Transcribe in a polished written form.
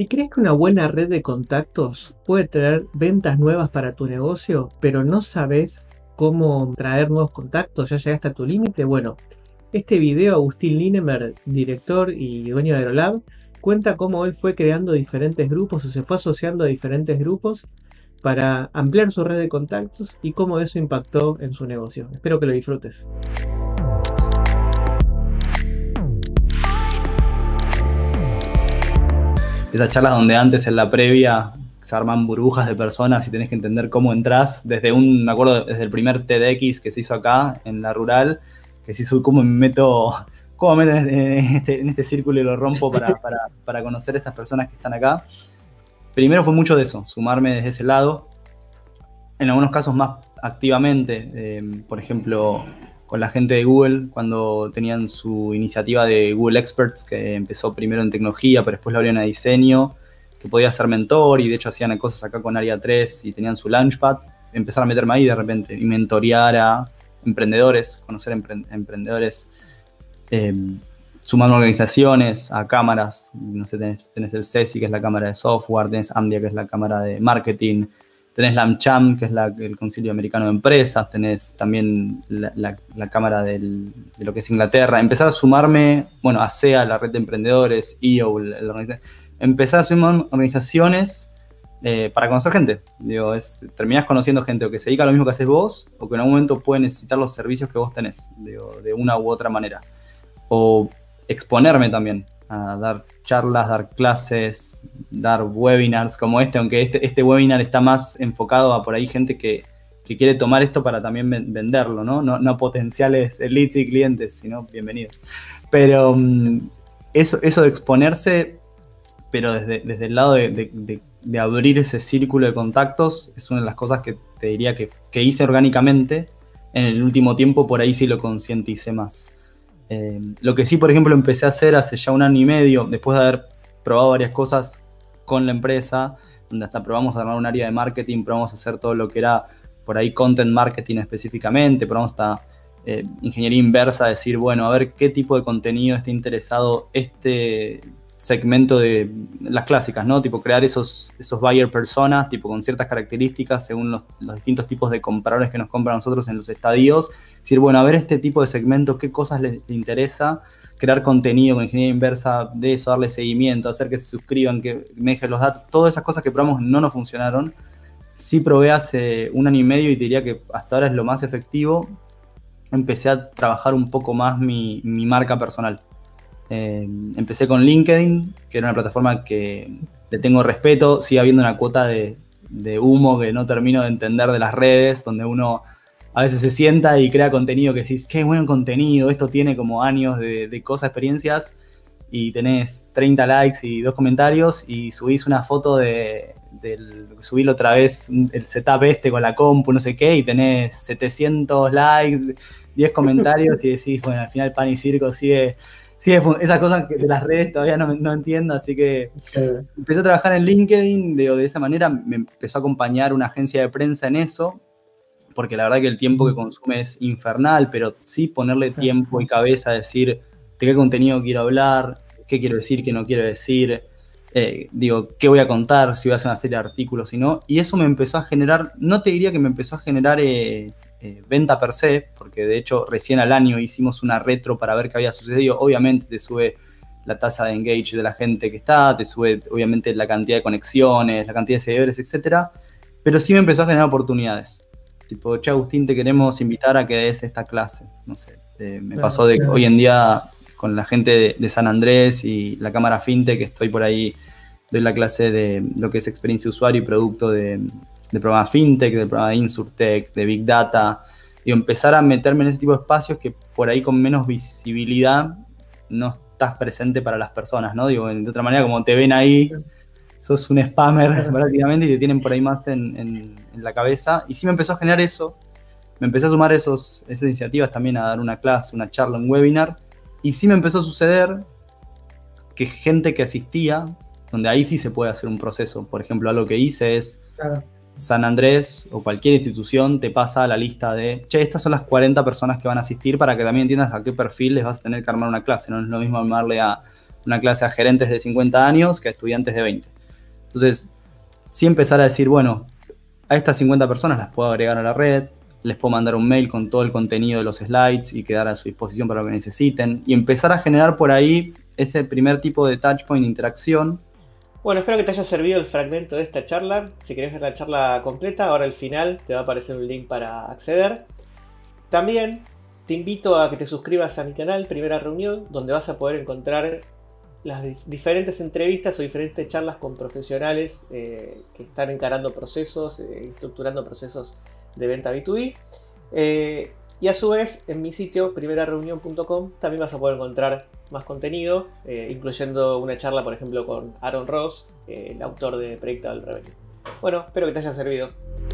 Si crees que una buena red de contactos puede traer ventas nuevas para tu negocio, pero no sabes cómo traer nuevos contactos, ya llegaste a tu límite, bueno, este video Agustín Linemer, director y dueño de Aerolab, cuenta cómo él fue creando diferentes grupos o se fue asociando a diferentes grupos para ampliar su red de contactos y cómo eso impactó en su negocio. Espero que lo disfrutes. Esas charlas donde antes en la previa se arman burbujas de personas y tenés que entender cómo entrás. Me acuerdo desde el primer TEDx que se hizo acá en la rural, que se hizo cómo me meto en este círculo y lo rompo para conocer a estas personas que están acá. Primero fue mucho de eso, sumarme desde ese lado. En algunos casos más activamente, por ejemplo, con la gente de Google, cuando tenían su iniciativa de Google Experts, que empezó primero en tecnología, pero después lo abrieron a diseño, que podía ser mentor, y de hecho hacían cosas acá con Área 3 y tenían su Launchpad. Empezaron a meterme ahí de repente y mentorear a emprendedores, conocer emprendedores, sumando organizaciones, a cámaras. No sé, tenés el CESI, que es la cámara de software, tenés AMDIA, que es la cámara de marketing, tenés la AmCham, que es el Concilio Americano de Empresas, tenés también la cámara de lo que es Inglaterra. Empezar a sumarme, a SEA, la red de emprendedores, EO, empezar a sumarme organizaciones para conocer gente. Terminás conociendo gente o que se dedica a lo mismo que haces vos, o que en algún momento puede necesitar los servicios que vos tenés, de una u otra manera. O exponerme también a dar charlas, dar clases, dar webinars como este, aunque este webinar está más enfocado a por ahí gente que quiere tomar esto para también venderlo, ¿no? No potenciales leads y clientes, sino bienvenidos. Pero eso de exponerse, pero desde el lado de abrir ese círculo de contactos, es una de las cosas que te diría que hice orgánicamente. En el último tiempo por ahí sí lo concienticé más. Lo que sí, por ejemplo, empecé a hacer hace ya 1 año y medio, después de haber probado varias cosas con la empresa, donde hasta probamos a armar un área de marketing, probamos a hacer todo lo que era por ahí content marketing específicamente, probamos hasta ingeniería inversa, decir, bueno, a ver qué tipo de contenido está interesado este segmento de las clásicas, ¿no? Tipo crear esos buyer personas, tipo con ciertas características según los distintos tipos de compradores que nos compran a nosotros en los estadios. Decir, bueno, a ver este tipo de segmento, qué cosas les interesa, crear contenido con ingeniería inversa de eso, darle seguimiento, hacer que se suscriban, que me dejen los datos. Todas esas cosas que probamos no nos funcionaron. Sí probé hace 1 año y medio y diría que hasta ahora es lo más efectivo. Empecé a trabajar un poco más mi marca personal. Empecé con LinkedIn, que era una plataforma que le tengo respeto. Sigue habiendo una cuota de humo que no termino de entender de las redes, donde uno a veces se sienta y crea contenido que decís, qué buen contenido, esto tiene como años de cosas, experiencias, y tenés 30 likes y 2 comentarios, y subís una foto subís otra vez el setup con la compu, no sé qué, y tenés 700 likes, 10 comentarios, y decís, bueno, al final pan y circo sigue esas cosas que de las redes todavía no entiendo, así que empecé a trabajar en LinkedIn, de esa manera me empezó a acompañar una agencia de prensa en eso, porque la verdad que el tiempo que consume es infernal, pero sí ponerle tiempo y cabeza a decir de qué contenido quiero hablar, qué quiero decir, qué no quiero decir, qué voy a contar, si voy a hacer una serie de artículos, si no, y eso me empezó a generar, no te diría que me empezó a generar venta per se, porque de hecho recién al año hicimos una retro para ver qué había sucedido. Obviamente te sube la tasa de engage de la gente que está, te sube obviamente la cantidad de conexiones, la cantidad de seguidores, etcétera, pero sí me empezó a generar oportunidades. Tipo, che, Agustín, te queremos invitar a que des esta clase. No sé, me pasó de que hoy en día con la gente de San Andrés y la cámara FinTech, que estoy por ahí, doy la clase de lo que es experiencia de usuario y producto de programa FinTech, del programa de InsurTech, de Big Data, y empezar a meterme en ese tipo de espacios que por ahí con menos visibilidad no estás presente para las personas, ¿no? De otra manera, como te ven ahí, sos un spammer prácticamente y te tienen por ahí más en la cabeza. Y sí me empezó a generar eso, me empecé a sumar esas iniciativas también, a dar una clase, una charla, un webinar, y sí me empezó a suceder que gente que asistía, donde ahí sí se puede hacer un proceso. Por ejemplo, algo que hice es San Andrés o cualquier institución te pasa a la lista de, che, estas son las 40 personas que van a asistir, para que también entiendas a qué perfil les vas a tener que armar una clase. No es lo mismo armarle a una clase a gerentes de 50 años que a estudiantes de 20. Entonces, sí empezar a decir, bueno, a estas 50 personas las puedo agregar a la red, les puedo mandar un mail con todo el contenido de los slides y quedar a su disposición para lo que necesiten, y empezar a generar por ahí ese primer tipo de touchpoint de interacción. Bueno, espero que te haya servido el fragmento de esta charla. Si querés ver la charla completa, ahora al final te va a aparecer un link para acceder. También te invito a que te suscribas a mi canal Primera Reunión, donde vas a poder encontrar las diferentes entrevistas o diferentes charlas con profesionales que están encarando procesos, estructurando procesos de venta B2B. Y a su vez, en mi sitio primerareunión.com también vas a poder encontrar más contenido, incluyendo una charla, por ejemplo, con Aaron Ross, el autor de Predictable Revenue. Bueno, espero que te haya servido.